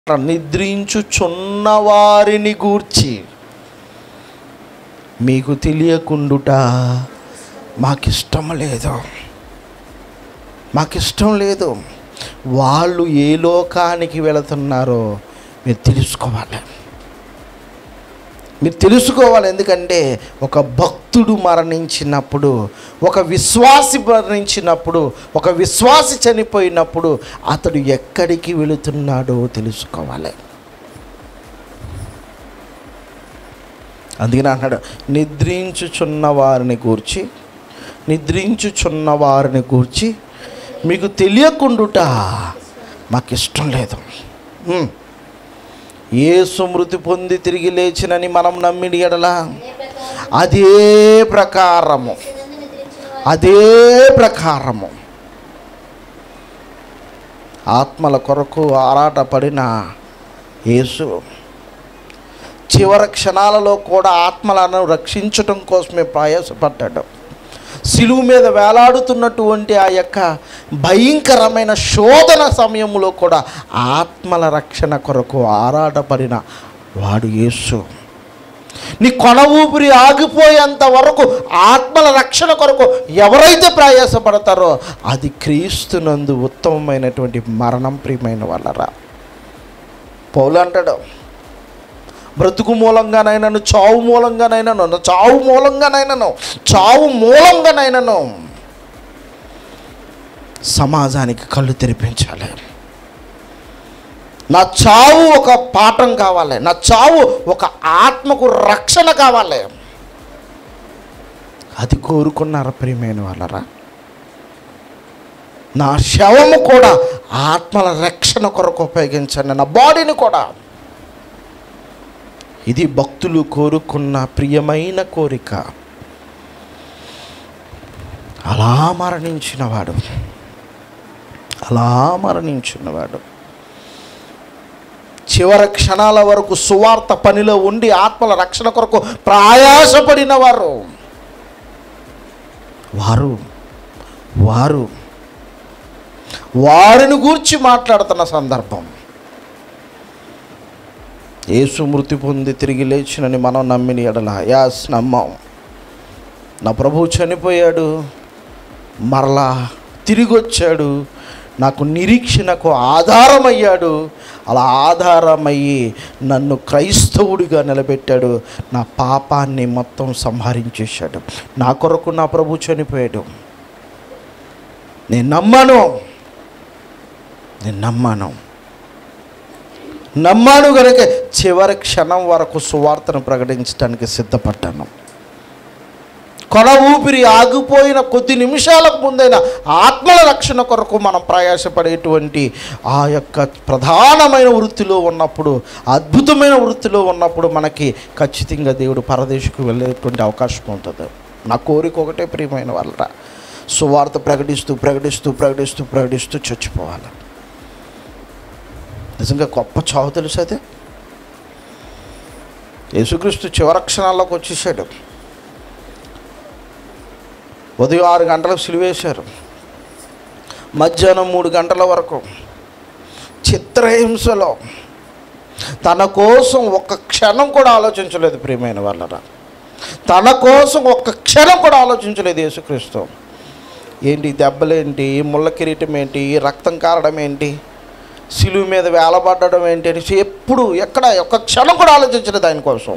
నిద్రించుచున్న వారిని గూర్చి మీకు తెలియకుండుట మాకిష్టం లేదు. వాళ్ళు ఏ లోకానికి వెళుతున్నారో మీరు తెలుసుకోవాలి. ఎందుకంటే ఒక భక్తుడు మరణించినప్పుడు, ఒక విశ్వాసి మరణించినప్పుడు, ఒక విశ్వాసి చనిపోయినప్పుడు అతడు ఎక్కడికి వెళుతున్నాడో తెలుసుకోవాలి. అందుకని అన్నాడు, నిద్రించుచున్న వారిని గూర్చి మీకు తెలియకుండుట మాకిష్టం లేదు. యేసు మృతి పొంది తిరిగి లేచినని మనం నమ్మిన ఎడల అదే ప్రకారము ఆత్మల కొరకు ఆరాటపడిన యేసు చివరి క్షణాలలో కూడా ఆత్మలను రక్షించటం కోసమే ప్రయాసపడ్డాడు. శిలువ మీద వేలాడుతున్నటువంటి ఆ యొక్క భయంకరమైన శోధన సమయంలో కూడా ఆత్మల రక్షణ కొరకు ఆరాటపడిన వాడు యేసు. నీ కొన ఊపిరి ఆగిపోయేంత వరకు ఆత్మల రక్షణ కొరకు ఎవరైతే ప్రయాసపడతారో అది క్రీస్తునందు ఉత్తమమైనటువంటి మరణం. ప్రియమైన వాళ్ళరా, పౌలు అంటాడు, బ్రతుకు మూలంగానైనాను చావు మూలంగానైనాను సమాజానికి కళ్ళు తెరిపించాలి. నా చావు ఒక పాఠం కావాలి, నా చావు ఒక ఆత్మకు రక్షణ కావాలి. అది కోరుకున్నారా ప్రియమైన వాళ్ళరా? నా శవము కూడా ఆత్మల రక్షణ కొరకు ఉపయోగించండి, నా బాడీని కూడా. ఇది భక్తులు కోరుకున్న ప్రియమైన కోరిక. అలా మరణించినవాడు చివరి క్షణాల వరకు సువార్త పనిలో ఉండి ఆత్మల రక్షణ కొరకు ప్రయాసపడిన వారిని గూర్చి మాట్లాడుతున్న సందర్భం. యేసు మృతి పొంది తిరిగి లేచినని మనం నమ్మిన ఎడల నమ్మాం. నా ప్రభువు చనిపోయాడు, మరలా తిరిగి వచ్చాడు, నాకు నిరీక్షణకు ఆధారమయ్యాడు. అలా ఆధారమయ్యి నన్ను క్రైస్తవుడిగా నిలబెట్టాడు. నా పాపాన్ని మొత్తం సంహరించేశాడు. నా కొరకు నా ప్రభు చనిపోయాడు. నేను నమ్మాను కనుక చివరి క్షణం వరకు సువార్తను ప్రకటించడానికి సిద్ధపడ్డాను. కొన ఊపిరి ఆగిపోయిన కొద్ది నిమిషాలకు ముందైన ఆత్మల రక్షణ కొరకు మనం ప్రయాసపడేటువంటి ఆ యొక్క ప్రధానమైన వృత్తిలో ఉన్నప్పుడు, అద్భుతమైన వృత్తిలో ఉన్నప్పుడు మనకి ఖచ్చితంగా దేవుడు పరదేశకు వెళ్ళేటువంటి అవకాశం ఉంటుంది. నా కోరిక ఒకటే ప్రియమైన వాళ్ళ, సువార్త ప్రకటిస్తూ చచ్చిపోవాలి. నిజంగా గొప్ప చావు తెలుసు. అదే యేసుక్రీస్తు చివరి క్షణాల్లోకి వచ్చేసాడు. ఉదయం 6 గంటలకు సిలువేశారు, మధ్యాహ్నం 3 గంటల వరకు చిత్రహింసలో తన కోసం ఒక్క క్షణం కూడా ఆలోచించలేదు. ప్రియమైన వాళ్ళరా, తన కోసం ఒక్క క్షణం కూడా ఆలోచించలేదు యేసుక్రీస్తు. ఏంటి దెబ్బలేంటి, ముళ్ళ కిరీటం ఏంటి, రక్తం కారడం ఏంటి, శిలువ మీద వేలబడ్డడం ఏంటి అని ఎప్పుడు ఎక్కడ ఒక్క క్షణం కూడా ఆలోచించలేదు ఆయన కోసం.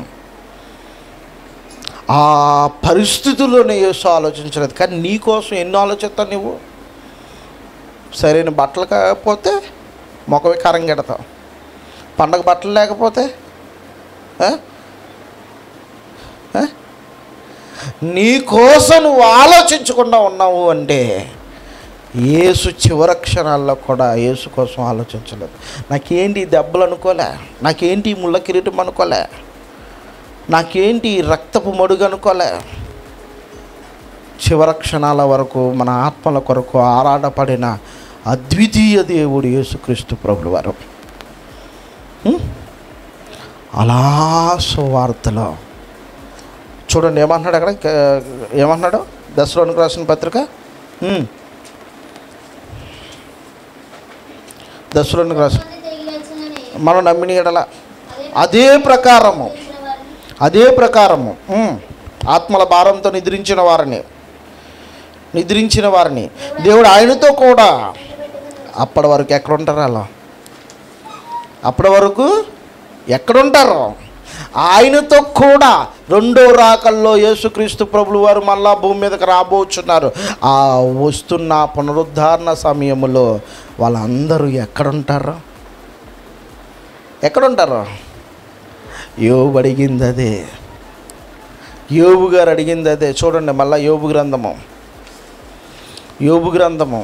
ఆ పరిస్థితుల్లోనే యేసు ఆలోచించలేదు. కానీ నీ కోసం ఎన్నో ఆలోచిస్తావు నువ్వు. సరైన బట్టలు కాకపోతే మొఖమే కరంగెడతావు, పండగ బట్టలు లేకపోతే నీ కోసం నువ్వు ఆలోచించకుండా ఉన్నావు అంటే యేసు చివరి క్షణాల్లో కూడా యేసు కోసం ఆలోచించలేదు. నాకేంటి దెబ్బలు అనుకోలే, నాకేంటి ముళ్ళ కిరీటం అనుకోలే, నాకేంటి రక్తపు మడుగు అనుకోలే. చివరి క్షణాల వరకు మన ఆత్మల కొరకు ఆరాటపడిన అద్వితీయ దేవుడు యేసుక్రీస్తు ప్రభుల వారు. అలా సువార్తలో చూడండి ఏమంటున్నాడు అక్కడ, ఏమంటున్నాడు దశలోనికి రాసిన పత్రిక దశలోనికి రాసిన మనం నమ్మిన ఎడల అదే ప్రకారము ఆత్మల భారంతో నిద్రించిన వారిని దేవుడు ఆయనతో కూడా అప్పటి వరకు ఎక్కడుంటారు? అలా అప్పటి వరకు ఎక్కడుంటారు? ఆయనతో కూడా రెండో రాకల్లో యేసుక్రీస్తు ప్రభులు వారు మళ్ళా భూమి మీదకి రాబోచున్నారు. ఆ వస్తున్న పునరుద్ధారణ సమయంలో వాళ్ళందరూ ఎక్కడుంటారు? యోబు అడిగింది అదే, యోబు గారు అడిగింది అదే. చూడండి మళ్ళా యోబు గ్రంథము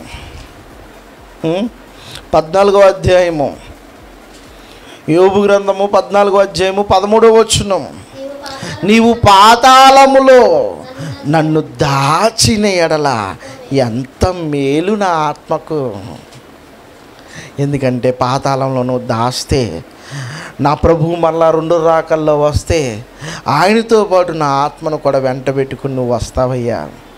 14వ అధ్యాయము, యోబు గ్రంథము 14వ అధ్యాయము 13వ వచనం. నీవు పాతాళములో నన్ను దాచిన ఎడల ఎంత మేలు నా ఆత్మకు. ఎందుకంటే పాతాళంలో నువ్వు దాస్తే నా ప్రభువు మళ్ళా రెండు రాకల్లో వస్తే ఆయనతో పాటు నా ఆత్మను కూడా వెంట పెట్టుకుని నువ్వు వస్తావయ్యా.